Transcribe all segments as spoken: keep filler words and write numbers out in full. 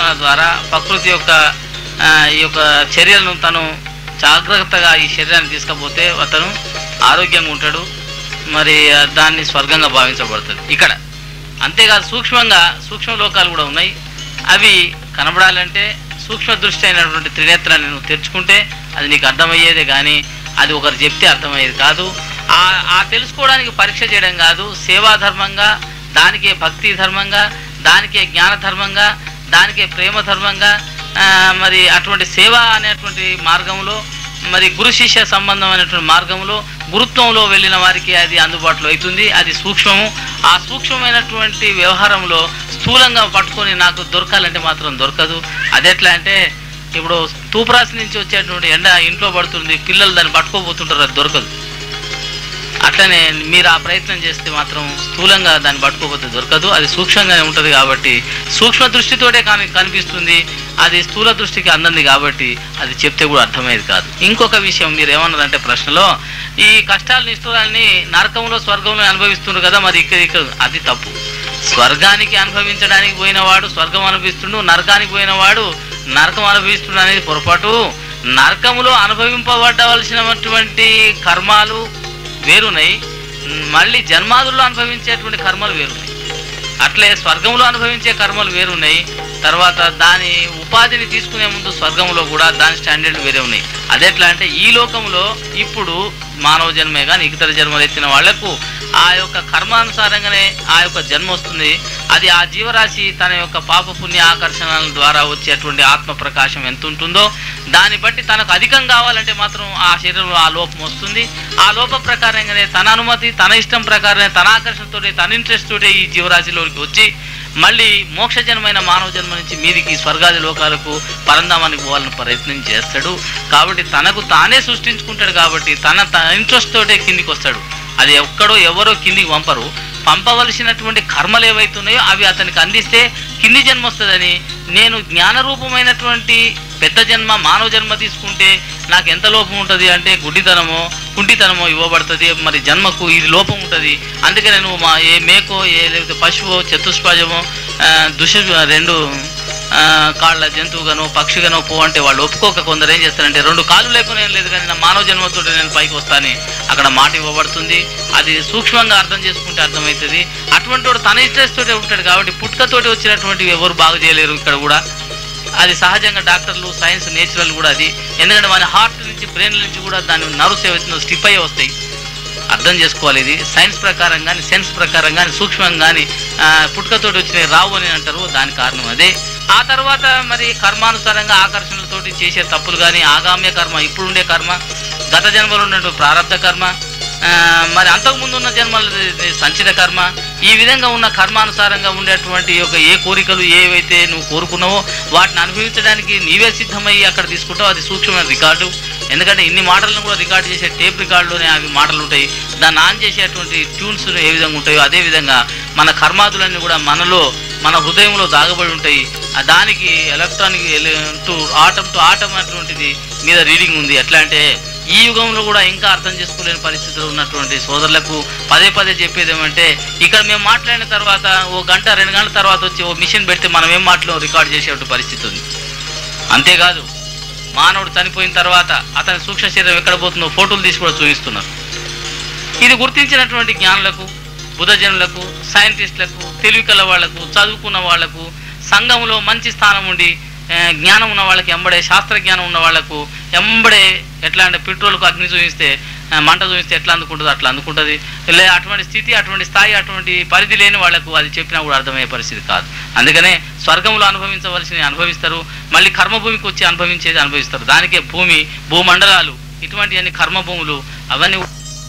సాధన ద్వారా ప్రకృతి యొక్క ఈ యొక్క చర్యలను తను జాగ్రత్తగా ఈ శరీరాన్ని తీసుకపోతే అతను ఆరోగ్యంగా ఉంటాడు, మరి దాన్ని స్వర్గంగా భావించబడుతుంది ఇక్కడ. అంతేకాదు సూక్ష్మంగా సూక్ష్మ లోకాలు కూడా ఉన్నాయి. అవి కనబడాలంటే సూక్ష్మ దృష్టి అయినటువంటి త్రినేత్రాన్ని నువ్వు తెరుచుకుంటే అది నీకు అర్థమయ్యేదే, కానీ అది ఒకరు చెప్తే అర్థమయ్యేది కాదు. ఆ ఆ తెలుసుకోవడానికి పరీక్ష చేయడం కాదు, సేవాధర్మంగా, దానికే భక్తి ధర్మంగా, దానికే జ్ఞాన ధర్మంగా, దానికే ప్రేమ ధర్మంగా, మరి అటువంటి సేవ అనేటువంటి మార్గంలో, మరి గురు శిష్య సంబంధం అనేటువంటి మార్గంలో గురుత్వంలో వెళ్ళిన వారికి అది అందుబాటులో అవుతుంది. అది సూక్ష్మము. ఆ సూక్ష్మమైనటువంటి వ్యవహారంలో స్థూలంగా పట్టుకొని నాకు దొరకాలంటే మాత్రం దొరకదు. అది ఎట్లా అంటే ఇప్పుడు తూప్రాసి నుంచి వచ్చేటువంటి ఎండ ఇంట్లో పడుతుంది, పిల్లలు దాన్ని పట్టుకోబోతుంటారు, అది దొరకదు. అట్లనే మీరు ఆ ప్రయత్నం చేస్తే మాత్రం స్థూలంగా దాన్ని పట్టుకోకపోతే దొరకదు. అది సూక్ష్మంగానే ఉంటుంది కాబట్టి సూక్ష్మ దృష్టితోటే కానీ కనిపిస్తుంది, అది స్థూల దృష్టికి అందంది కాబట్టి అది చెప్తే కూడా అర్థమయ్యేది కాదు. ఇంకొక విషయం మీరు ఏమన్నారంటే ప్రశ్నలో, ఈ కష్టాలు నిష్ఠురాలని నరకంలో స్వర్గంలో అనుభవిస్తున్నారు కదా, మరి ఇక్కడ ఇక్కడ అది తప్పు. స్వర్గానికి అనుభవించడానికి పోయినవాడు స్వర్గం అనుభవిస్తుండు, నరకానికి పోయినవాడు నరకం అనుభవిస్తుండు అనేది పొరపాటు. నరకములో అనుభవింపబడవలసినటువంటి కర్మాలు వేరున్నాయి, మళ్ళీ జన్మాదుల్లో అనుభవించేటువంటి కర్మలు వేరున్నాయి. అట్లే స్వర్గంలో అనుభవించే కర్మలు వేరున్నాయి. తర్వాత దాని ఉపాధిని తీసుకునే ముందు స్వర్గంలో కూడా దాని స్టాండర్డ్ వేరే ఉన్నాయి. అదెట్లా అంటే ఈ లోకంలో ఇప్పుడు మానవ జన్మే కానీ ఇతర జన్మలు ఎత్తిన వాళ్లకు ఆ యొక్క కర్మానుసారంగానే ఆ యొక్క జన్మ వస్తుంది. అది ఆ జీవరాశి తన యొక్క పాప పుణ్య ఆకర్షణల ద్వారా వచ్చేటువంటి ఆత్మ ప్రకాశం ఎంత ఉంటుందో దాన్ని బట్టి తనకు అధికం కావాలంటే మాత్రం ఆ శరీరంలో ఆ లోపం వస్తుంది. ఆ లోప ప్రకారంగానే తన అనుమతి, తన ఇష్టం ప్రకారమే, తన ఆకర్షణతో, తన ఇంట్రెస్ట్ తోటే ఈ జీవరాశిలోకి వచ్చి మళ్ళీ మోక్ష జన్మైన మానవ జన్మ నుంచి మీదికి స్వర్గాది లోకాలకు పరంధామానికి పోవాలని ప్రయత్నం చేస్తాడు. కాబట్టి తనకు తానే సృష్టించుకుంటాడు కాబట్టి తన తన ఇంట్రెస్ట్ తోటే కిందికి వస్తాడు. అది ఎక్కడో ఎవరో కిందికి పంపరు. పంపవలసినటువంటి కర్మలు ఏవైతున్నాయో అవి అతనికి అందిస్తే కింది జన్మ వస్తుందని, నేను జ్ఞానరూపమైనటువంటి పెద్ద జన్మ మానవ జన్మ తీసుకుంటే నాకు ఎంత లోపం ఉంటుంది అంటే గుడ్డితనమో కుంటితనమో ఇవ్వబడుతుంది. మరి జన్మకు ఇది లోపం ఉంటుంది. అందుకే నేను మా ఏ మేకో ఏ లేకపోతే పశువో చతుష్పాజమో దుష రెండు కాళ్ళ జంతువుగానో పక్షిగానో పో అంటే వాళ్ళు ఒప్పుకోక కొందరు ఏం చేస్తారంటే రెండు కాళ్ళు లేకుండా ఏం లేదు కానీ నా మానవ జన్మతో నేను పైకి వస్తాను అక్కడ మాట ఇవ్వబడుతుంది. అది సూక్ష్మంగా అర్థం చేసుకుంటే అర్థమవుతుంది. అటువంటి వాడు తన ఇంట్రెస్ట్ తోటే ఉంటాడు కాబట్టి పుట్టుకతోటి వచ్చినటువంటివి ఎవరు బాగు చేయలేరు ఇక్కడ కూడా. అది సహజంగా డాక్టర్లు సైన్స్ నేచురల్ కూడా అది. ఎందుకంటే మన హార్ట్ నుంచి బ్రెయిన్ నుంచి కూడా దాని నర్వ్స్ ఏవైతుందో స్టిప్ అయ్యి వస్తాయి. అర్థం చేసుకోవాలి. ఇది సైన్స్ ప్రకారం కానీ సెన్స్ ప్రకారం కానీ సూక్ష్మంగా కానీ పుట్టుకతోటి వచ్చినవి రావు అని అంటారు. దాని కారణం అదే. ఆ తర్వాత మరి కర్మానుసారంగా ఆకర్షణలతోటి చేసే తప్పులు కానీ ఆగామ్య కర్మ, ఇప్పుడుండే కర్మ, గత జన్మలో ఉన్నటువంటి ప్రారంభ కర్మ, మరి అంతకుముందు ఉన్న జన్మల సంచిత కర్మ, ఈ విధంగా ఉన్న కర్మానుసారంగా ఉండేటువంటి యొక్క ఏ కోరికలు ఏవైతే నువ్వు కోరుకున్నావో వాటిని అనుభవించడానికి నీవే సిద్ధమయ్యి అక్కడ తీసుకుంటావు. అది సూక్ష్మమైన రికార్డు. ఎందుకంటే ఇన్ని మాటలను కూడా రికార్డు చేసే టేప్ రికార్డులోనే అవి మాటలు ఉంటాయి. దాన్ని ఆన్ చేసేటువంటి ట్యూన్స్ ఏ విధంగా ఉంటాయో అదేవిధంగా మన కర్మాదులన్నీ కూడా మనలో మన హృదయంలో దాగబడి ఉంటాయి. దానికి electronic to atom to atom అటువంటిది మీద రీడింగ్ ఉంది. ఎట్లా అంటే ఈ యుగంలో కూడా ఇంకా అర్థం చేసుకోలేని పరిస్థితులు ఉన్నటువంటి సోదరులకు పదే పదే చెప్పేది ఏమంటే ఇక్కడ మేము మాట్లాడిన తర్వాత ఓ గంట రెండు గంటల తర్వాత వచ్చి ఓ మిషన్ పెడితే మనం ఏం మాట్లాడో రికార్డ్ చేసేటువంటి పరిస్థితి ఉంది. అంతేకాదు మానవుడు చనిపోయిన తర్వాత అతని సూక్ష్మ శరీరం ఎక్కడ పోతుందో ఫోటోలు తీసి కూడా చూపిస్తున్నారు. ఇది గుర్తించినటువంటి జ్ఞానులకు, బుధజనులకు, సైంటిస్టులకు, తెలివి కల వాళ్లకు, చదువుకున్న వాళ్లకు, సంఘంలో మంచి స్థానం ఉండి జ్ఞానం ఉన్న వాళ్ళకి ఎంబడే, శాస్త్రజ్ఞానం ఉన్న వాళ్లకు ఎంబడే ఎట్లా అంటే పెట్రోల్కు అగ్ని చూపిస్తే మంట చూపిస్తే ఎట్లా అందుకుంటుందో అట్లా అందుకుంటుంది. లే అటువంటి స్థితి, అటువంటి స్థాయి, అటువంటి పరిధి లేని వాళ్లకు అది చెప్పినా కూడా అర్థమయ్యే పరిస్థితి కాదు. అందుకనే స్వర్గంలో అనుభవించవలసినవి అనుభవిస్తారు, మళ్ళీ కర్మభూమికి వచ్చి అనుభవించేది అనుభవిస్తారు. దానికే భూమి, భూమండలాలు, ఇటువంటివన్నీ కర్మభూములు అవన్నీ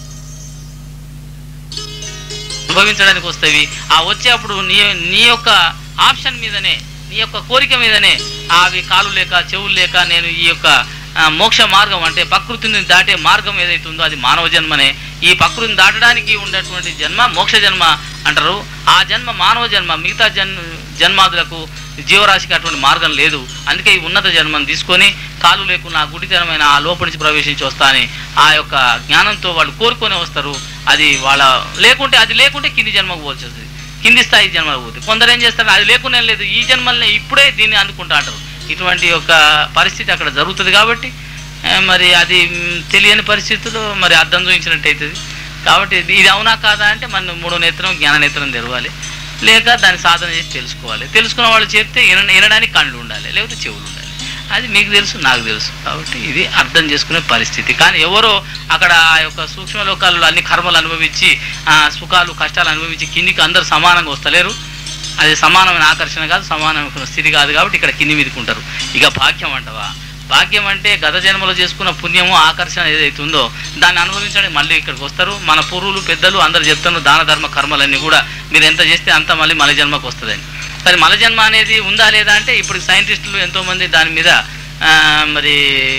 అనుభవించడానికి వస్తాయి. ఆ వచ్చేప్పుడు నీ నీ యొక్క ఆప్షన్ మీదనే, నీ యొక్క కోరిక మీదనే అవి కాలు లేక చెవులు లేక నేను ఈ యొక్క మోక్ష మార్గం అంటే ప్రకృతిని దాటే మార్గం ఏదైతుందో అది మానవ జన్మనే. ఈ ప్రకృతిని దాటడానికి ఉండేటువంటి జన్మ మోక్ష జన్మ అంటారు. ఆ జన్మ మానవ జన్మ. మిగతా జన్ జన్మాదులకు జీవరాశికి అటువంటి మార్గం లేదు. అందుకే ఈ ఉన్నత జన్మను తీసుకొని కాలు లేకున్నా గుడితనమైన ఆ లోపల నుంచి ప్రవేశించి వస్తాని ఆ యొక్క జ్ఞానంతో వాళ్ళు కోరుకొని వస్తారు. అది వాళ్ళ లేకుంటే అది లేకుంటే కింది జన్మకు పోల్చేస్తుంది. కింది స్థాయి జన్మలు పోతే. కొందరు ఏం చేస్తారు, అది లేకుండా లేదు, ఈ జన్మల్ని ఇప్పుడే దీన్ని అనుకుంటా అంటారు. ఇటువంటి యొక్క పరిస్థితి అక్కడ జరుగుతుంది. కాబట్టి మరి అది తెలియని పరిస్థితుల్లో మరి అర్థం చూపించినట్టు అవుతుంది. కాబట్టి ఇది అవునా కాదా అంటే మనం మూడో నేత్రం జ్ఞాన నేత్రం తెరవాలి, లేక దాన్ని సాధన చేసి తెలుసుకోవాలి. తెలుసుకున్న వాళ్ళు చెప్తే విన వినడానికి కళ్ళు ఉండాలి, లేకపోతే చెవులు ఉండాలి. అది మీకు తెలుసు, నాకు తెలుసు. కాబట్టి ఇది అర్థం చేసుకునే పరిస్థితి. కానీ ఎవరో అక్కడ ఆ యొక్క సూక్ష్మ లోకాలలో అన్ని కర్మలు అనుభవించి సుఖాలు కష్టాలు అనుభవించి కిందికి అందరూ సమానంగా వస్తలేరు. అది సమానమైన ఆకర్షణ కాదు, సమానమైన స్థితి కాదు. కాబట్టి ఇక్కడ కింది మీదకి ఉంటారు. ఇక భాగ్యం అంటవా, భాగ్యం అంటే గత జన్మలో చేసుకున్న పుణ్యము ఆకర్షణ ఏదైతే ఉందో దాన్ని అనుభవించడానికి మళ్ళీ ఇక్కడికి వస్తారు. మన పూర్వులు పెద్దలు అందరు చెప్తున్నారు, దాన ధర్మ కర్మలన్నీ కూడా మీరు ఎంత చేస్తే అంత మళ్ళీ మళ్ళీ జన్మకు వస్తుందని. కానీ మల జన్మ అనేది ఉందా లేదా అంటే ఇప్పుడు సైంటిస్టులు ఎంతోమంది దాని మీద మరి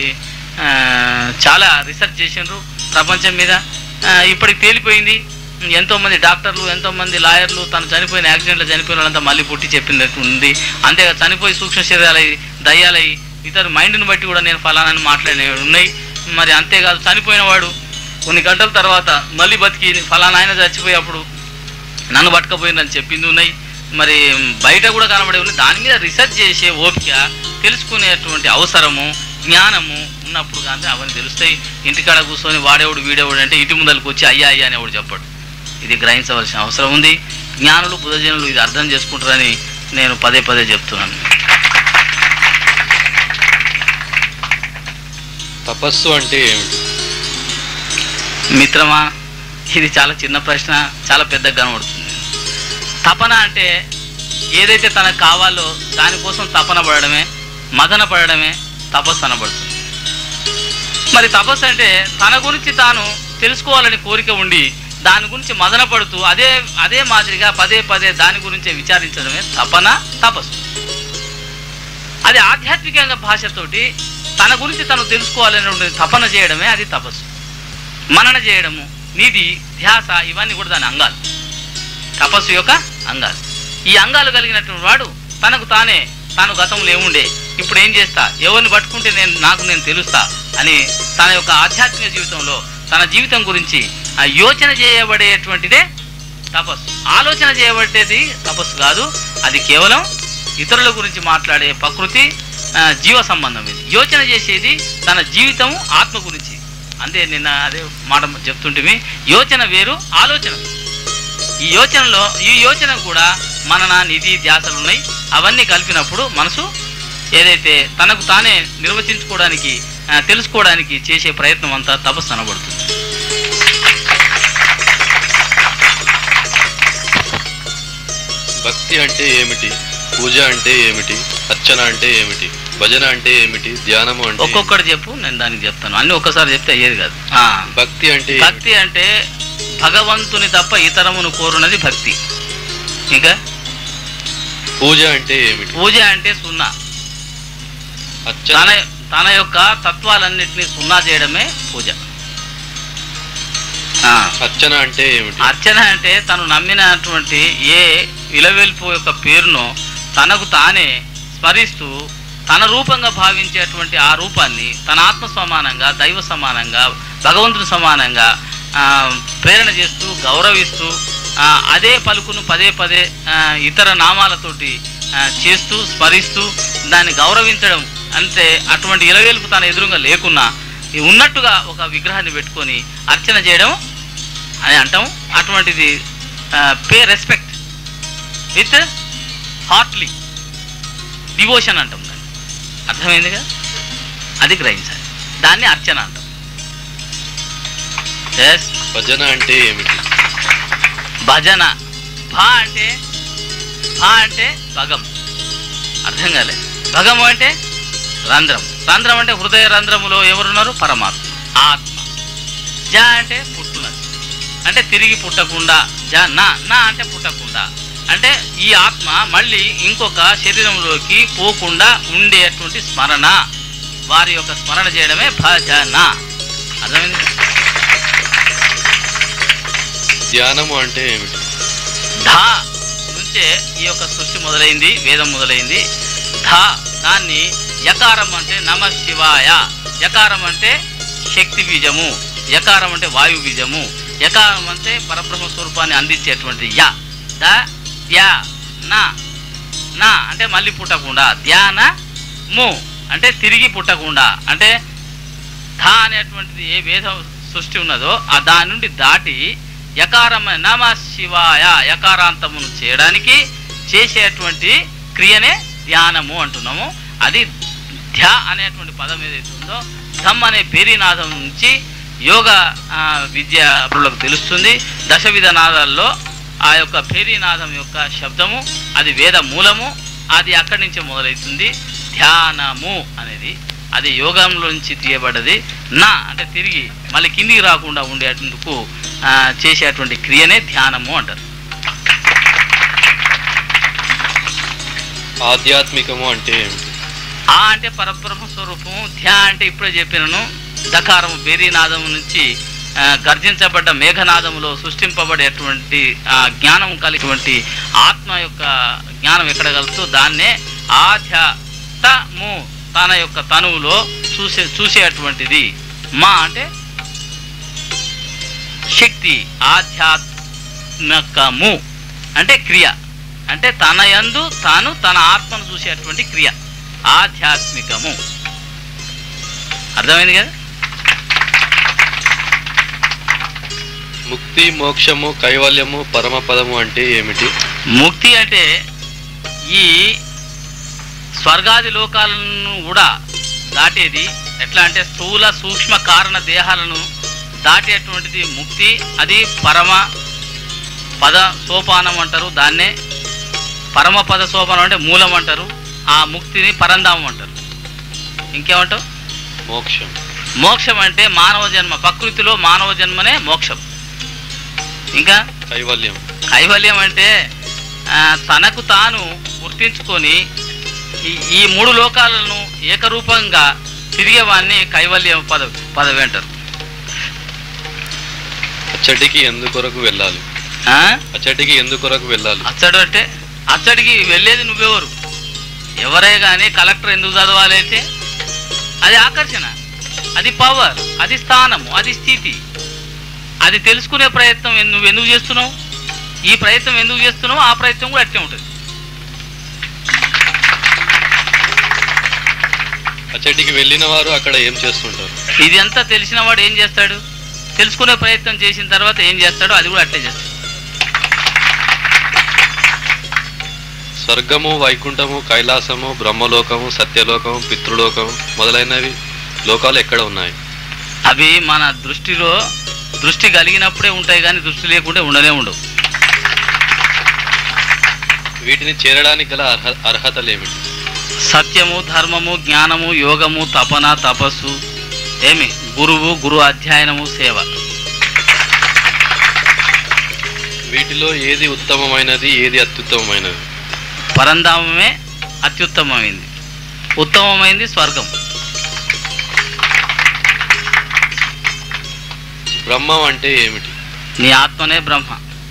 చాలా రీసెర్చ్ చేసినారు ప్రపంచం మీద. ఇప్పటికి తేలిపోయింది. ఎంతోమంది డాక్టర్లు, ఎంతోమంది లాయర్లు తను చనిపోయిన యాక్సిడెంట్లో చనిపోయిన వాళ్ళంతా మళ్ళీ పుట్టి చెప్పినట్టు ఉంది. అంతేగా చనిపోయి సూక్ష్మ శరీరాలై దయ్యాలై ఇతర మైండ్ని బట్టి కూడా నేను ఫలానాన్ని మాట్లాడినవి ఉన్నాయి. మరి అంతేకాదు చనిపోయిన వాడు కొన్ని గంటల తర్వాత మళ్ళీ బతికి ఫలానా ఆయన చచ్చిపోయేప్పుడు నన్ను పట్టుకపోయిందని చెప్పింది ఉన్నాయి. మరి బయట కూడా కనబడే ఉన్నాయి. దాని మీద రీసెర్చ్ చేసే ఓపిక, తెలుసుకునేటువంటి అవసరము, జ్ఞానము ఉన్నప్పుడు కానీ అవన్నీ తెలుస్తాయి. ఇంటికాడ కూర్చొని వాడేవాడు వీడేవాడు అంటే ఇంటి ముందరికి వచ్చి అయ్యా అయ్యా అనేవాడు చెప్పాడు. ఇది గ్రహించవలసిన అవసరం ఉంది. జ్ఞానులు బుధజనులు ఇది అర్థం చేసుకుంటారని నేను పదే పదే చెప్తున్నాను. తపస్సు అంటే ఏమిటి మిత్రమా? ఇది చాలా చిన్న ప్రశ్న, చాలా పెద్దగా కనబడుతుంది. తపన అంటే ఏదైతే తనకు కావాలో దానికోసం తపన పడడమే, మదన పడడమే తపస్సు అనబడుతుంది. మరి తపస్సు అంటే తన గురించి తాను తెలుసుకోవాలని కోరిక ఉండి దాని గురించి మదన పడుతూ అదే అదే మాదిరిగా పదే పదే దాని గురించే విచారించడమే తపన, తపస్సు. అది ఆధ్యాత్మికంగా భాషతోటి తన గురించి తను తెలుసుకోవాలని తపన చేయడమే అది తపస్సు. మనన చేయడము, నిధి, ధ్యాస ఇవన్నీ కూడా దాని అంగాలు, తపస్సు యొక్క అంగాలు. ఈ అంగాలు కలిగినటువంటి వాడు తనకు తానే తాను గతంలో ఏముండే, ఇప్పుడు ఏం చేస్తా, ఎవరిని పట్టుకుంటే నేను నాకు నేను తెలుస్తా అని తన యొక్క ఆధ్యాత్మిక జీవితంలో తన జీవితం గురించి యోచన చేయబడేటువంటిదే తపస్సు. ఆలోచన చేయబడేది తపస్సు కాదు. అది కేవలం ఇతరుల గురించి మాట్లాడే ప్రకృతి జీవ సంబంధం. ఇది యోచన చేసేది తన జీవితం ఆత్మ గురించి. అంతే నిన్న అదే మాట చెప్తుంటే యోచన వేరు, ఆలోచన. ఈ యోచనలో ఈ యోచన కూడా మనన, నిధి, ధ్యాసలు ఉన్నాయి. అవన్నీ కలిపినప్పుడు మనసు ఏదైతే తనకు తానే నిర్వచించుకోవడానికి తెలుసుకోవడానికి చేసే ప్రయత్నం అంతా తపస్సు అనబడుతుంది. భక్తి అంటే ఏమిటి? పూజ అంటే ఏమిటి? అర్చన అంటే ఏమిటి? భజన అంటే ఏమిటి? ధ్యానము అంటే ఒక్కొక్కటి చెప్పు, నేను దానికి చెప్తాను. అన్ని ఒక్కసారి చెప్తే అయ్యేది కాదు. భక్తి అంటే భక్తి అంటే భగవంతుని తప్ప ఇతరమును కోరునది భక్తి. ఇంకా పూజ అంటే ఏమిటి? పూజ అంటే సున్నా. తన తన యొక్క తత్వాలన్నింటినీ సున్నా చేయడమే పూజ. అర్చన అంటే ఏమిటి? అర్చన అంటే తను నమ్మినటువంటి ఏ విలవెల్పు యొక్క పేరును తనకు తానే స్మరిస్తూ తన రూపంగా భావించేటువంటి ఆ రూపాన్ని తన ఆత్మ సమానంగా, దైవ సమానంగా, భగవంతుని సమానంగా ప్రేరణ చేస్తూ గౌరవిస్తూ అదే పలుకును పదే పదే ఇతర నామాలతోటి చేస్తూ స్మరిస్తూ దాన్ని గౌరవించడం. అంటే అటువంటి ఇలవేలుపు తన ఎదురుగా లేకున్నా ఉన్నట్టుగా ఒక విగ్రహాన్ని పెట్టుకొని అర్చన చేయడం అని అంటాం. అటువంటిది pay respect with heartly devotion అంటాం. దాన్ని అర్థమైందిగా, అది గ్రహించాలి. దాన్ని అర్చన అంటాం. ఎస్. భజన అంటే ఏమిటి? భజన భా అంటే భా అంటే భగం. అర్థం కాలే. భగము అంటే రంధ్రం. రంధ్రం అంటే హృదయ రంధ్రములో ఎవరున్నారు? పరమాత్మ, ఆత్మ. జ అంటే పుట్టునది, అంటే తిరిగి పుట్టకుండా. జ నా నా అంటే పుట్టకుండా, అంటే ఈ ఆత్మ మళ్ళీ ఇంకొక శరీరంలోకి పోకుండా ఉండేటువంటి స్మరణ, వారి యొక్క స్మరణ చేయడమే భజన. అర్థమైంది? ధ్యానము అంటే ఏమిటి? ధా నుంచే ఈ యొక్క సృష్టి మొదలైంది, వేదం మొదలైంది. ధా దాన్ని యకారం అంటే నమ శివాయ, యకారం అంటే శక్తి బీజము, యకారం అంటే వాయు బీజము, యకారం అంటే పరబ్రహ్మ స్వరూపాన్ని అందించేటువంటి య. ద ధ్యా నా నా అంటే మళ్ళీ పుట్టకుండా, ధ్యానము అంటే తిరిగి పుట్టకుండా, అంటే ధా అనేటువంటిది ఏ వేద సృష్టి ఉన్నదో ఆ దాని నుండి దాటి యకారమైన నమ శివాయ యకారాంతమును చేయడానికి చేసేటువంటి క్రియనే ధ్యానము అంటున్నాము. అది ధ్యా అనేటువంటి పదం ఏదైతే ఉందో ధమ్ అనే పేరీనాదం నుంచి యోగ విద్యార్థులకు తెలుస్తుంది. దశవిధ నాదాల్లో ఆ యొక్క పేరీనాదం యొక్క శబ్దము అది వేద మూలము, అది అక్కడి నుంచి మొదలవుతుంది. ధ్యానము అనేది అది యోగంలో నుంచి తీయబడ్డది. నా అంటే తిరిగి మళ్ళీ కిందికి రాకుండా ఉండేందుకు చేసేటువంటి క్రియనే ధ్యానము అంటారు. ఆధ్యాత్మికము అంటే ఏమిటి? ఆ అంటే పరబ్రహ్మ స్వరూపము, ధ్యా అంటే ఇప్పుడే చెప్పినను దకారము బేరీనాదము నుంచి గర్జించబడ్డ మేఘనాదములో సృష్టింపబడేటువంటి ఆ జ్ఞానం కలిగినటువంటి ఆత్మ యొక్క జ్ఞానం ఎక్కడ కలుగుతూ దాన్నే ఆధ్యాత్ము తన యొక్క తనువులో చూసే చూసేటువంటిది. మా అంటే శక్తి, ఆధ్యాత్మికము అంటే క్రియ, అంటే తన యందు తాను తన ఆత్మను చూసేటువంటి క్రియ ఆధ్యాత్మికము. అర్థమైంది కదా? ముక్తి, మోక్షము, కైవల్యము, పరమపదము అంటే ఏమిటి? ముక్తి అంటే ఈ స్వర్గాది లోకాలను కూడా దాటేది. ఎట్లా అంటే స్థూల సూక్ష్మ కారణ దేహాలను దాటేటువంటిది ముక్తి. అది పరమ పద సోపానం అంటారు, దాన్నే పరమ పద సోపానం అంటే మూలం అంటారు. ఆ ముక్తిని పరంధామం అంటారు. ఇంకేమంటావు? మోక్షం. మోక్షం అంటే మానవ జన్మ, ప్రకృతిలో మానవ జన్మనే మోక్షం. ఇంకా కైవల్యం. కైవల్యం అంటే తనకు తాను గుర్తించుకొని ఈ మూడు లోకాలను ఏకరూపంగా తిరిగేవాన్ని కైవల్యం పద పదవి అంటారు. అచ్చడికి ఎందుకొరకు వెళ్ళాలి? అచ్చడికి ఎందుకొరకు వెళ్ళాలి? అచ్చడు అంటే అచ్చడికి వెళ్ళేది నువ్వెవరు? ఎవరే కానీ కలెక్టర్ ఎందుకు చదవాలి అయితే అది ఆకర్షణ, అది పవర్, అది స్థానము, అది స్థితి. అది తెలుసుకునే ప్రయత్నం నువ్వు ఎందుకు చేస్తున్నావు? ఈ ప్రయత్నం ఎందుకు చేస్తున్నావు? ఆ ప్రయత్నం కూడా అట్లే ఉంటుంది. అచ్చటికి వెళ్ళిన వారు అక్కడ ఏం చేస్తుంటారు? ఇది అంతా తెలిసిన వాడు ఏం చేస్తాడు? తెలుసుకునే ప్రయత్నం చేసిన తర్వాత ఏం చేస్తాడో అది కూడా అట్లే చేస్తాడు. స్వర్గము, వైకుంఠము, కైలాసము, బ్రహ్మలోకము, సత్యలోకము, పితృలోకము మొదలైనవి లోకాలు ఎక్కడ ఉన్నాయి? అవి మన దృష్టిలో దృష్టి కలిగినప్పుడే ఉంటాయి, కానీ దృష్టి లేకుంటే ఉండనే ఉండవు. వీటిని చేరడానికి గల అర్హ అర్హతలు ఏమిటి? సత్యము, ధర్మము, జ్ఞానము, యోగము, తపన, తపస్సు, ఏమి గురువు, గురు అధ్యయనము, సేవ. వీటిలో ఏది ఉత్తమమైనది, ఏది అత్యుత్తమమైనది? పరంధామమే అత్యుత్తమమైంది, ఉత్తమమైంది స్వర్గం. బ్రహ్మం అంటే ఏమిటి? నీ ఆత్మనే బ్రహ్మ.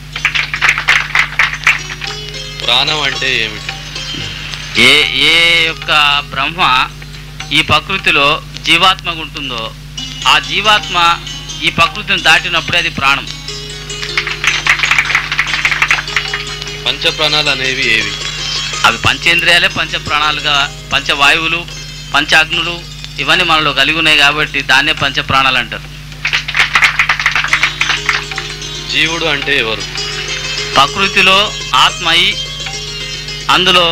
ప్రాణం అంటే ఏమిటి? ఏ ఏ యొక్క బ్రహ్మ ఈ ప్రకృతిలో జీవాత్మగా ఉంటుందో ఆ జీవాత్మ ఈ ప్రకృతిని దాటినప్పుడే అది ప్రాణం. పంచప్రాణాలు అనేవి ఏవి? అవి పంచేంద్రియాలే పంచ ప్రాణాలుగా, పంచవాయువులు, పంచాగ్నులు ఇవన్నీ మనలో కలిగి ఉన్నాయి కాబట్టి దాన్నే పంచ ప్రాణాలు అంటారు. జీవుడు అంటే ఎవరు? ప్రకృతిలో ఆత్మయి, అందులో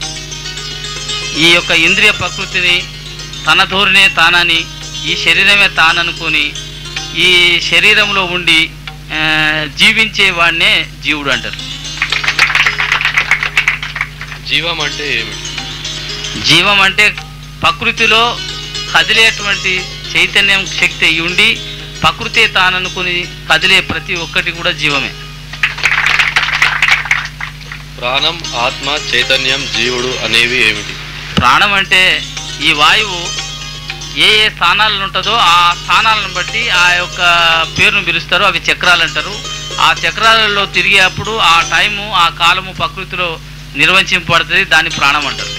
ఈ యొక్క ఇంద్రియ ప్రకృతిని తన ధోరణే తానని, ఈ శరీరమే తాననుకొని ఈ శరీరంలో ఉండి జీవించే వాడినే జీవుడు అంటారు. జీవం అంటే ఏమిటి? జీవం అంటే ప్రకృతిలో కదిలేటువంటి చైతన్యం శక్తి ఉండి ప్రకృతి తాననుకుని కదిలే ప్రతి ఒక్కటి కూడా జీవమే. ప్రాణం, ఆత్మ, చైతన్యం, జీవుడు అనేవి ఏమిటి? ప్రాణం అంటే ఈ వాయువు ఏ ఏ స్థానాలను ఉంటుందో ఆ స్థానాలను బట్టి ఆ యొక్క పేరును పిలుస్తారు, అవి చక్రాలు అంటారు. ఆ చక్రాలలో తిరిగేప్పుడు ఆ టైము ఆ కాలము ప్రకృతిలో నిర్వచింపబడుతుంది, దాన్ని ప్రాణం అంటారు.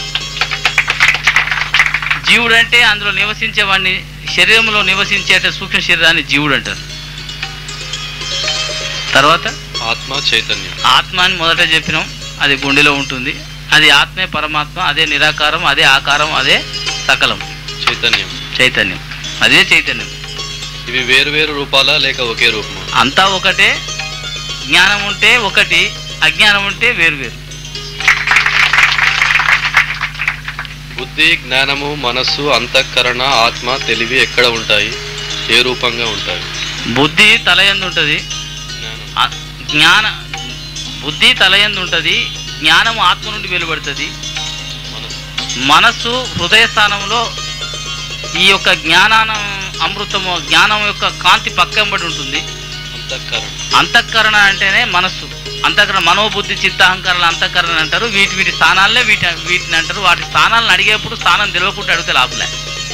జీవుడు అంటే అందులో నివసించేవాడిని, శరీరంలో నివసించే సూక్ష్మ శరీరాన్ని జీవుడు అంటారు. తర్వాత ఆత్మ చైతన్యం. ఆత్మ అని మొదట చెప్పినాం, అది గుండెలో ఉంటుంది. అది ఆత్మే పరమాత్మ, అదే నిరాకారం, అదే ఆకారం, అదే సకలం. చైతన్యం చైతన్యం అదే చైతన్యం. ఇవి వేరు వేరు రూపాలా లేక ఒకే రూపమా? అంతా ఒకటే. జ్ఞానం ఉంటే ఒకటి, అజ్ఞానం ఉంటే వేరు వేరు. బుద్ధి, జ్ఞానము, మనస్సు, అంతఃకరణ, ఆత్మ, తెలివి ఎక్కడ ఉంటాయి? ఏ రూపంగా ఉంటాయి? బుద్ధి తలయందు ఉంటుంది. జ్ఞాన బుద్ధి తలయందు ఉంటుంది. జ్ఞానము ఆత్మ నుండి వెలువడుతుంది. మనస్సు హృదయ స్థానంలో ఈ యొక్క జ్ఞానాన అమృతము, జ్ఞానం యొక్క కాంతి పక్కంబడి ఉంటుంది. అంతఃకరణ అంతఃకరణ అంటేనే మనస్సు. అంతఃకరణ మనోబుద్ధి చిత్తాహంకరణ అంతఃకరణ అంటారు. వీటి వీటి స్థానాలనే వీటి వీటిని అంటారు. వాటి స్థానాలను అడిగేప్పుడు స్థానం తెలియకుండా అడిగితే లాభలే.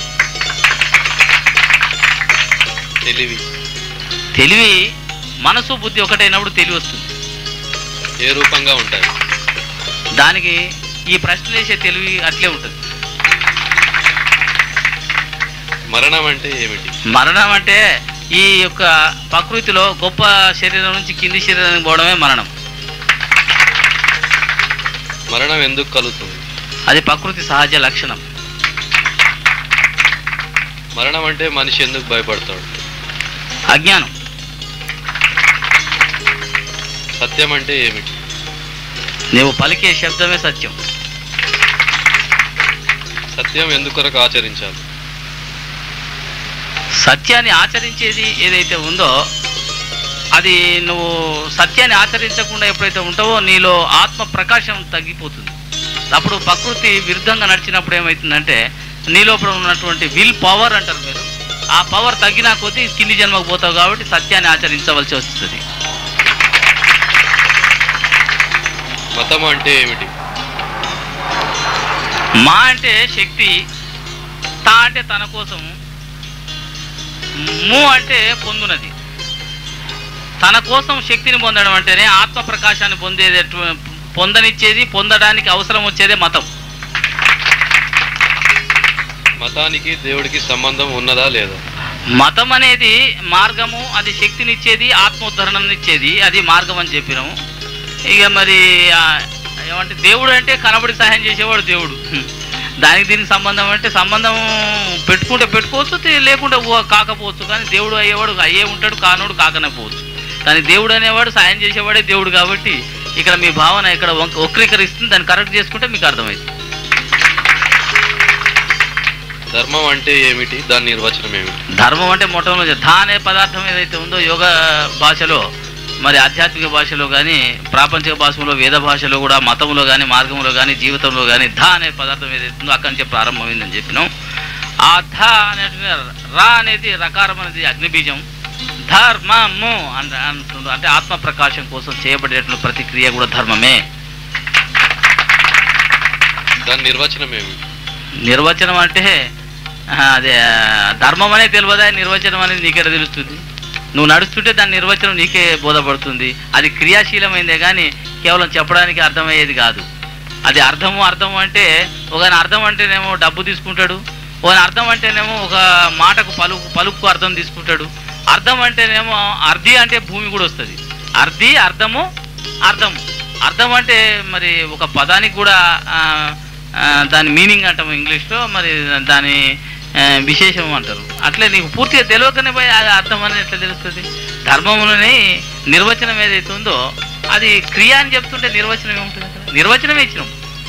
తెలివి తెలివి మనసు బుద్ధి ఒకటైనప్పుడు తెలివి వస్తుంది. ఏ రూపంగా ఉంటాయి? దానికి ఈ ప్రశ్న వేసే తెలివి అట్లే ఉంటుంది. మరణం అంటే ఏమిటి? మరణం అంటే ఈ యొక్క ప్రకృతిలో గొప్ప శరీరం నుంచి కింది శరీరానికి పోవడమే మరణం. మరణం ఎందుకు కలుగుతుంది? అది ప్రకృతి సహజ లక్షణం. మరణం అంటే మనిషి ఎందుకు భయపడతాడు? అజ్ఞానం. సత్యం అంటే ఏమిటి? నీవు పలికే శబ్దమే సత్యం. సత్యం ఎందుకొరకు ఆచరించాలి? సత్యాన్ని ఆచరించేది ఏదైతే ఉందో అది నువ్వు సత్యాన్ని ఆచరించకుండా ఎప్పుడైతే ఉంటావో నీలో ఆత్మ ప్రకాశం తగ్గిపోతుంది. అప్పుడు ప్రకృతి విరుద్ధంగా నడిచినప్పుడు ఏమవుతుందంటే నీలోపల ఉన్నటువంటి విల్ పవర్ అంటారు మీరు, ఆ పవర్ తగ్గినా కొద్దీ కింది జన్మకు పోతావు. కాబట్టి సత్యాన్ని ఆచరించవలసి వస్తుంది. మతం అంటే ఏమిటి? మా అంటే శక్తి, తా అంటే తన కోసం, ము అంటే పొందునది. తన కోసం శక్తిని పొందడం అంటేనే ఆత్మ ప్రకాశాన్ని పొందేది, పొందనిచ్చేది, పొందడానికి అవసరం వచ్చేదే మతం. మతానికి దేవుడికి సంబంధం ఉన్నదా లేదా? మతం అనేది మార్గము, అది శక్తినిచ్చేది, ఆత్మోద్ధరణనిచ్చేది, అది మార్గం అని చెప్పినాము. ఇక మరి ఏమంటే దేవుడు అంటే కనబడి సహాయం చేసేవాడు దేవుడు. దానికి దీనికి సంబంధం అంటే సంబంధం పెట్టుకుంటే పెట్టుకోవచ్చు, లేకుంటే కాకపోవచ్చు. కానీ దేవుడు అయ్యేవాడు అయ్యే ఉంటాడు, కానోడు కాకనే పోవచ్చు. కానీ దేవుడు అనేవాడు సాయం చేసేవాడే దేవుడు. కాబట్టి ఇక్కడ మీ భావన ఇక్కడ వక్రీకరిస్తుంది. దాన్ని కరెక్ట్ చేసుకుంటే మీకు అర్థమైంది. ధర్మం అంటే ఏమిటి? దాని నిర్వచనం ఏమిటి? ధర్మం అంటే మొట్టమొదటి ధా అనే పదార్థం ఏదైతే ఉందో యోగ భాషలో, మరి ఆధ్యాత్మిక భాషలో కానీ, ప్రాపంచిక భాషలో, వేద భాషలో కూడా, మతంలో కానీ, మార్గంలో కానీ, జీవితంలో కానీ ధ అనే పదార్థం ఏదైతే ఉందో అక్కడి నుంచే ప్రారంభమైందని చెప్పినాం. ఆ ధ అనేటువంటి రా అనేది రకారం అనేది అగ్నిబీజం. ధర్మము అంటే అంటే ఆత్మ ప్రకాశం కోసం చేయబడేటువంటి ప్రతిక్రియ కూడా ధర్మమే. దాని నిర్వచనం ఏమిటి? నిర్వచనం అంటే అదే ధర్మం అనేది తెలియదా, నిర్వచనం అనేది నీకే తెలుస్తుంది. నువ్వు నడుస్తుంటే దాని నిర్వచనం నీకే బోధపడుతుంది. అది క్రియాశీలమైందే కానీ కేవలం చెప్పడానికి అర్థమయ్యేది కాదు. అది అర్థము అర్థము అంటే ఒక అర్థం అంటేనేమో డబ్బు తీసుకుంటాడు, ఒక అర్థం అంటేనేమో ఒక మాటకు పలుకు పలుకు అర్థం తీసుకుంటాడు. అర్థం అంటేనేమో అర్ధి అంటే భూమి కూడా వస్తుంది. అర్ధి అర్థము అర్థము అర్థం అంటే మరి ఒక పదానికి కూడా దాని మీనింగ్ అంటాము ఇంగ్లీష్లో, మరి దాని విశేషం అంటారు. అట్లే నీకు పూర్తిగా తెలియకనే పోయి అది అర్థం అనేది ఎట్లా తెలుస్తుంది? ధర్మములని నిర్వచనం ఏదైతే ఉందో అది క్రియ అని చెప్తుంటే నిర్వచనం ఏముంటుంది? నిర్వచనమే ఇచ్చినాం.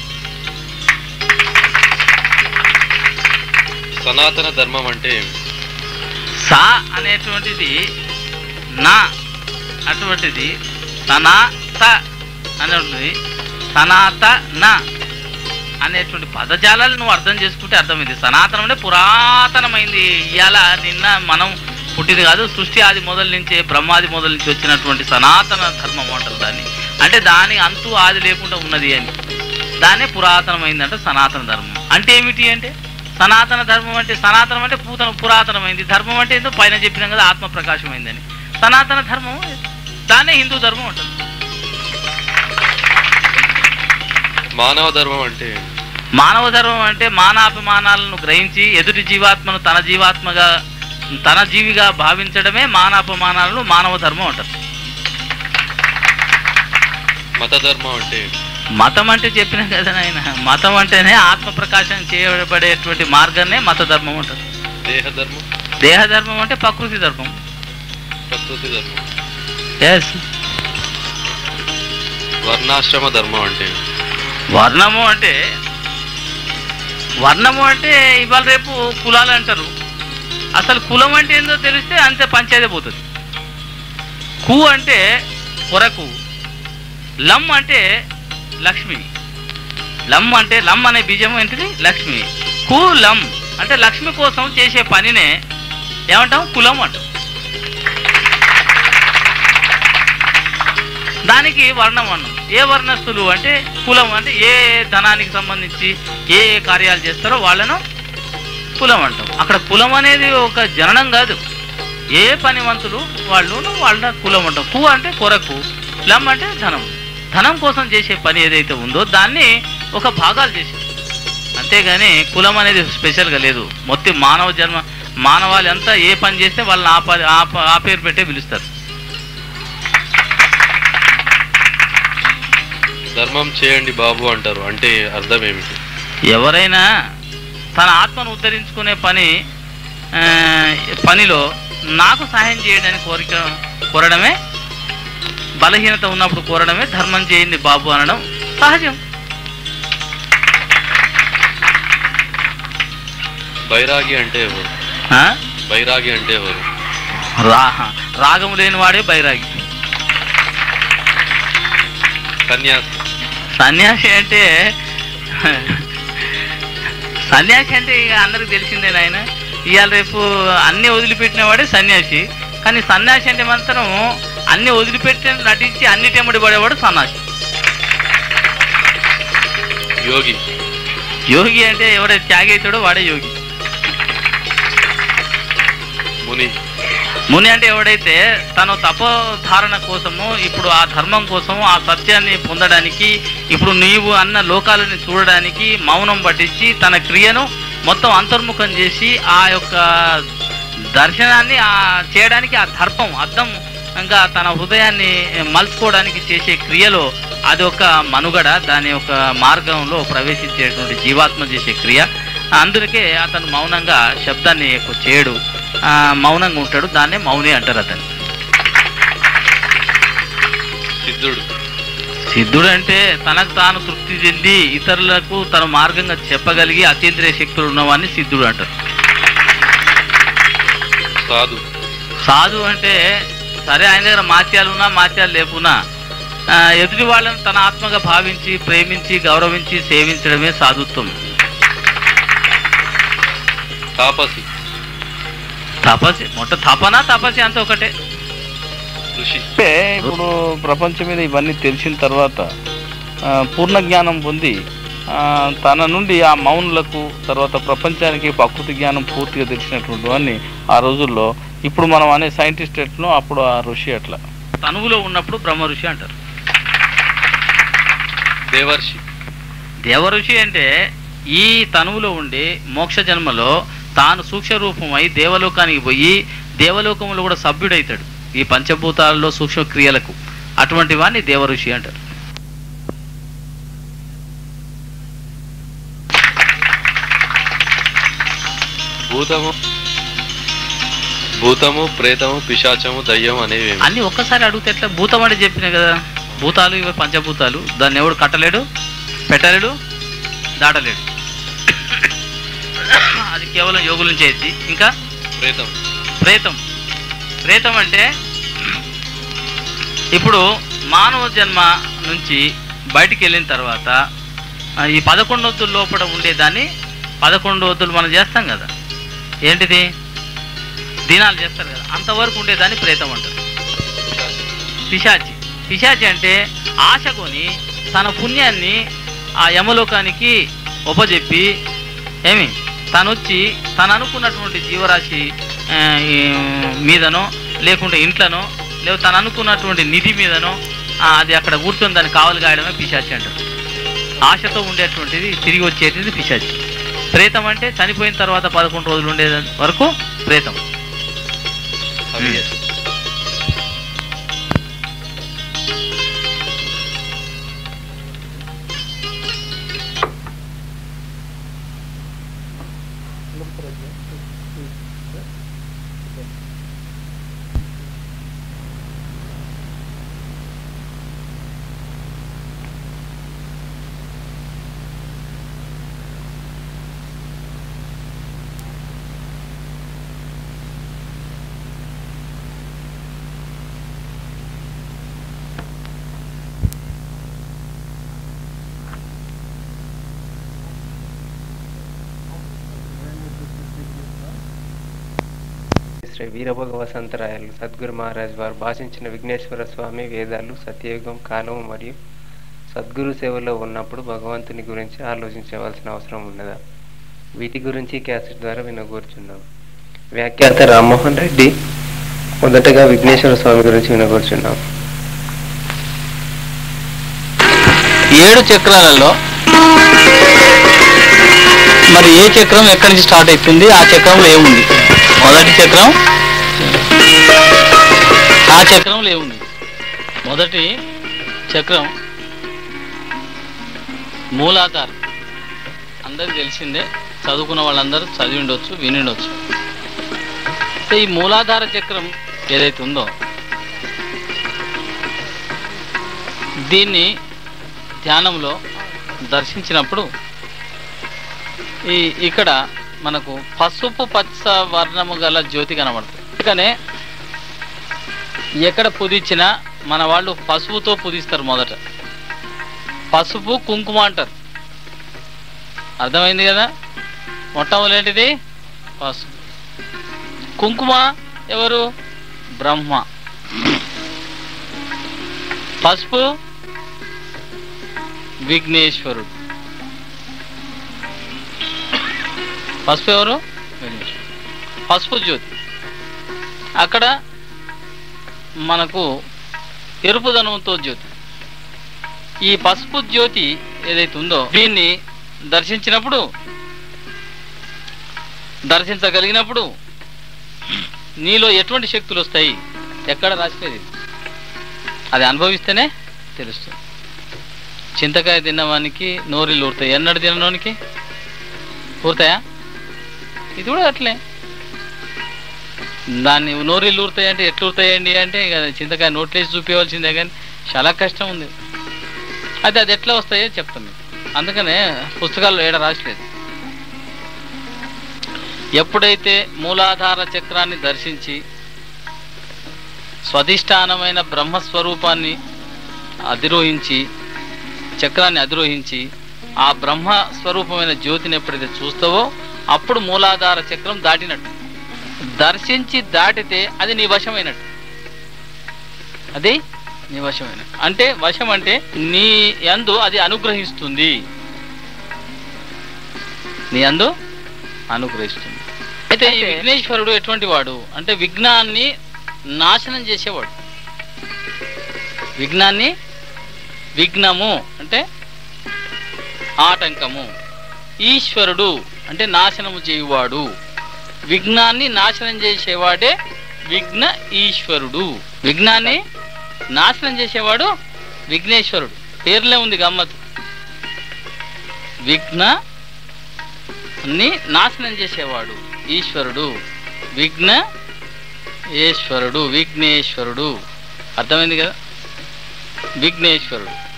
సనాతన ధర్మం అంటే సా అనేటువంటిది నా అటువంటిది సనాత అనేటువంటిది సనాత నా అనేటువంటి పదజాలాలు నువ్వు అర్థం చేసుకుంటే అర్థమైంది. సనాతనం అంటే పురాతనమైంది. ఇవాళ నిన్న మనం పుట్టింది కాదు, సృష్టి ఆది మొదల నుంచే, బ్రహ్మాది మొదల నుంచి వచ్చినటువంటి సనాతన ధర్మం అంటారు దాన్ని. అంటే దాని అంతు ఆది లేకుండా ఉన్నది అని, దాన్నే పురాతనమైంది అంటే సనాతన ధర్మం. అంటే ఏమిటి అంటే సనాతన ధర్మం అంటే సనాతనం అంటే పూతన పురాతనమైంది, ధర్మం అంటే ఏందో పైన చెప్పినాం కదా ఆత్మ ప్రకాశమైందని. సనాతన ధర్మం దాన్నే హిందూ ధర్మం అంటారు. మానవ ధర్మం అంటే మానవ ధర్మం అంటే మానాపమానాలను గ్రహించి ఎదుటి జీవాత్మను తన జీవాత్మగా తన జీవిగా భావించడమే మానాపమానాలను మానవ ధర్మం అంటారు. మతధర్మం అంటే ఏంటి? మతం అంటే చెప్పిన కదా నాయన, మతం అంటేనే ఆత్మ ప్రకాశం చేయబడేటువంటి మార్గాన్నే మత ధర్మం అంటారు. దేహధర్మం? దేహధర్మం అంటే ప్రకృతి ధర్మం. ప్రకృతి ధర్మం. ఎస్. వర్ణాశ్రమ ధర్మం అంటే? వర్ణము అంటే వర్ణము అంటే ఇవాళ రేపు కులాలు అంటారు. అసలు కులం అంటే ఏందో తెలిస్తే అంతే పంచాయతీ పోతుంది. కు అంటే కొరకు, లమ్ అంటే లక్ష్మి. లమ్ అంటే లమ్ అనే బీజం ఏంటిది? లక్ష్మి. కు లమ్ అంటే లక్ష్మి కోసం చేసే పనినే ఏమంటాం? కులం అంటాం. దానికి వర్ణం అన్నం. ఏ వర్ణస్థులు అంటే కులం అంటే ఏ ధనానికి సంబంధించి ఏ ఏ కార్యాలు చేస్తారో వాళ్ళను కులం అంటాం. అక్కడ కులం అనేది ఒక జననం కాదు, ఏ పనివంతులు వాళ్ళు వాళ్ళ కులం అంటాం. కు అంటే కొరకు, లం అంటే ధనం. ధనం కోసం చేసే పని ఏదైతే ఉందో దాన్ని ఒక భాగాలు చేసేది, అంతేగాని కులం అనేది స్పెషల్గా లేదు. మొత్తం మానవ జన్మ మానవాళి అంతా ఏ పని చేస్తే వాళ్ళని ఆ పని ఆ పేరు పెట్టే పిలుస్తారు. ధర్మం చేయండి బాబు అంటారు, అంటే అర్థం ఏమిటి? ఎవరైనా తన ఆత్మను ఉద్ధరించుకునే పని పనిలో నాకు సహాయం చేయడానికి కోరిక కోరడమే, బలహీనత ఉన్నప్పుడు కోరడమే ధర్మం చేయండి బాబు అనడం సహజం. బైరాగి అంటే ఎవరు? బైరాగి అంటే ఎవరు? రా రాగం లేని వాడే బైరాగి. సన్యాసి? సన్యాసి అంటే సన్యాసి అంటే ఇక అందరికి తెలిసిందే నాయన. ఇవాళ రేపు అన్ని వదిలిపెట్టిన వాడే సన్యాసి. కానీ సన్యాసి అంటే మాత్రం అన్ని వదిలిపెట్టి నటించి అన్నిటెంబడి పడేవాడు సన్యాసి. యోగి? యోగి అంటే ఎవరైతే త్యాగైతాడో వాడే యోగి. ముని? ముని అంటే ఎవడైతే తను తపోధారణ కోసము, ఇప్పుడు ఆ ధర్మం కోసము, ఆ సత్యాన్ని పొందడానికి, ఇప్పుడు నీవు అన్న లోకాలని చూడడానికి మౌనం పట్టించి తన క్రియను మొత్తం అంతర్ముఖం చేసి ఆ యొక్క దర్శనాన్ని ఆ చేయడానికి ఆ దర్పం అద్దం ఇంకా తన హృదయాన్ని మలుచుకోవడానికి చేసే క్రియలో అది ఒక మనుగడ, దాని యొక్క మార్గంలో ప్రవేశించేటువంటి జీవాత్మ చేసే క్రియ. అందుకే అతను మౌనంగా శబ్దాన్ని ఎక్కువ చేయడు, మౌనంగా ఉంటాడు. దాన్నే మౌని అంటారు అతను. సిద్ధుడు? సిద్ధుడు అంటే తనకు తాను తృప్తి చెంది ఇతరులకు తన మార్గంగా చెప్పగలిగి అతీంద్రియ శక్తులు ఉన్నవాడిని సిద్ధుడు అంటారు. సాధు? సాధు అంటే సరే ఆయన దగ్గర మాత్యాలు ఉన్నా మాత్యాలు లేకున్నా ఎదుటి వాళ్ళని తన ఆత్మగా భావించి ప్రేమించి గౌరవించి సేవించడమే సాధుత్వం. తాపసి? తపస్సి మొట్ట తపన తపస్సి అంత ఒకటే. ఋషి? ఇప్పుడు ప్రపంచం మీద ఇవన్నీ తెలిసిన తర్వాత పూర్ణ జ్ఞానం పొంది తన నుండి ఆ మౌనులకు తర్వాత ప్రపంచానికి ప్రకృతి జ్ఞానం పూర్తిగా తెలిసినటువంటి వాడిని ఆ రోజుల్లో ఇప్పుడు మనం అనే సైంటిస్ట్ ఎట్నో అప్పుడు ఆ ఋషి అట్లా తనువులో ఉన్నప్పుడు బ్రహ్మ ఋషి అంటారు. దేవర్షి? దేవఋషి అంటే ఈ తనువులో ఉండి మోక్ష జన్మలో తాను సూక్ష్మ రూపమై దేవలోకానికి పోయి దేవలోకంలో కూడా సభ్యుడైతాడు ఈ పంచభూతాలలో సూక్ష్మ క్రియలకు. అటువంటి వాడిని దేవఋషి అంటారు. భూతము భూతము ప్రేతము పిశాచము దయ్యం అనేవి అన్ని ఒక్కసారి అడిగితే ఎట్లా? భూతం అంటే చెప్పిన కదా, భూతాలు ఇవి పంచభూతాలు, దాన్ని ఎవడు కట్టలేడు, పెట్టలేడు, దాటలేడు. అది కేవలం యోగుల నుంచి అయింది. ఇంకా ప్రేతం? ప్రేతం ప్రేతం అంటే ఇప్పుడు మానవ జన్మ నుంచి బయటికి వెళ్ళిన తర్వాత ఈ పదకొండు వద్దుల లోపల ఉండేదాన్ని పదకొండు వద్దులు మనం చేస్తాం కదా, ఏంటిది దినాలు చేస్తారు కదా, అంతవరకు ఉండేదాన్ని ప్రేతం అంటారు. పిశాచి పిశాచి అంటే ఆశ కొని తన పుణ్యాన్ని ఆ యమలోకానికి ఉపజెప్పి ఏమి తను వచ్చి తను అనుకున్నటువంటి జీవరాశి మీదనో లేకుంటే ఇంట్లోనో లేవు తను అనుకున్నటువంటి నిధి మీదనో అది అక్కడ కూర్చొని దాన్ని కావలి గాయడమే పిశాచి అంటారు. ఆశతో ఉండేటువంటిది తిరిగి వచ్చేటిది పిశాచి. ప్రేతం అంటే చనిపోయిన తర్వాత పదకొండు రోజులు ఉండే వరకు ప్రేతం. శ్రీ వీరభోగ వసంతరాయలు సద్గురు మహారాజ్ వారు భాషించిన విఘ్నేశ్వర స్వామి వేదాలు సత్యయుగం కాలం మరియు సద్గురు సేవలో ఉన్నప్పుడు భగవంతుని గురించి ఆలోచించవలసిన అవసరం ఉన్నదా? వీటి గురించి క్యాసెట్ ద్వారా వినగూర్చున్నాం. వ్యాఖ్యాత రామ్మోహన్ రెడ్డి. మొదటగా విఘ్నేశ్వర స్వామి గురించి వినగూర్చున్నాం. ఏడు చక్రాలలో మరి ఏ చక్రం ఎక్కడి నుంచి స్టార్ట్ అవుతుంది, ఆ చక్రంలో ఏముంది? మొదటి చక్రం ఆ చక్రంలో ఏముంది? మొదటి చక్రం మూలాధారం. అందరికి తెలిసిందే, చదువుకున్న వాళ్ళందరూ చదివి ఉండొచ్చు, విని ఉండొచ్చు. ఈ మూలాధార చక్రం ఏదైతే ఉందో దీన్ని ధ్యానంలో దర్శించినప్పుడు ఈ ఇక్కడ మనకు పసుపు పచ్చ వర్ణము గల జ్యోతి కనబడుతుంది. అందుకనే ఎక్కడ పుదిచ్చినా మన వాళ్ళు పసుపుతో పుదిస్తారు. మొదట పసుపు కుంకుమ అంటారు. అర్థమైంది కదా? మొట్టమొదటిది పసుపు. కుంకుమ ఎవరు? బ్రహ్మ. పసుపు విఘ్నేశ్వరుడు. పసుపు ఎవరు? విఘ్నేశ్వరుడు. పసుపు జ్యోతి. అక్కడ మనకు ఎరుపుదనంతో జ్యోతి. ఈ పసుపు జ్యోతి ఏదైతే ఉందో దీన్ని దర్శించినప్పుడు దర్శించగలిగినప్పుడు నీలో ఎటువంటి శక్తులు వస్తాయి? ఎక్కడ రాసిపోయేది? అది అనుభవిస్తేనే తెలుస్తుంది. చింతకాయ తిన్నవానికి నోరిల్లు ఊరుతాయి, ఎన్నడు తినడానికి ఊరుతాయా? ఇది కూడా అట్లే. దాన్ని నోరిల్లు ఊరుతాయి అంటే ఎట్లు ఊరుతాయండి అంటే చింతకాయ నోట్లేసి చూపించవలసిందే, కానీ చాలా కష్టం ఉంది. అయితే అది ఎట్లా వస్తాయో చెప్తాను మీకు. అందుకనే పుస్తకాల్లో ఏడ రాసలేదు. ఎప్పుడైతే మూలాధార చక్రాన్ని దర్శించి స్వధిష్టానమైన బ్రహ్మస్వరూపాన్ని అధిరోహించి చక్రాన్ని అధిరోహించి ఆ బ్రహ్మస్వరూపమైన జ్యోతిని ఎప్పుడైతే చూస్తావో అప్పుడు మూలాధార చక్రం దాటినట్టు. దర్శించి దాటితే అది నీ వశమైనట్టు. అది నీ వశమైనట్టు అంటే వశం అంటే నీ యందు అది అనుగ్రహిస్తుంది. నీ యందు అనుగ్రహిస్తుంది. అయితే ఈ విఘ్నేశ్వరుడు ఎటువంటి వాడు అంటే విఘ్నాన్ని నాశనం చేసేవాడు. విఘ్నాన్ని విఘ్నము అంటే ఆటంకము, ఈశ్వరుడు అంటే నాశనము చేయువాడు. విఘ్నాన్ని నాశనం చేసేవాడే విఘ్న ఈశ్వరుడు. విఘ్నాన్ని నాశనం చేసేవాడు విఘ్నేశ్వరుడు. పేర్లే ఉంది గమ్మత్తు. విఘ్నాన్ని నాశనం చేసేవాడు ఈశ్వరుడు, విఘ్న ఈశ్వరుడు, విఘ్నేశ్వరుడు. అర్థమైంది కదా? విఘ్నేశ్వరుడు.